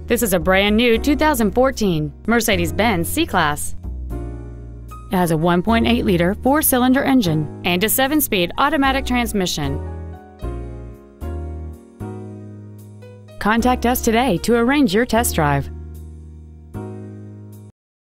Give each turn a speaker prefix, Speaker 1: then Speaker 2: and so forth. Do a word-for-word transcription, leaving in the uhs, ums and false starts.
Speaker 1: This is a brand new two thousand fourteen Mercedes-Benz C-Class. It has a one point eight liter four-cylinder engine and a seven-speed automatic transmission. Contact us today to arrange your test drive.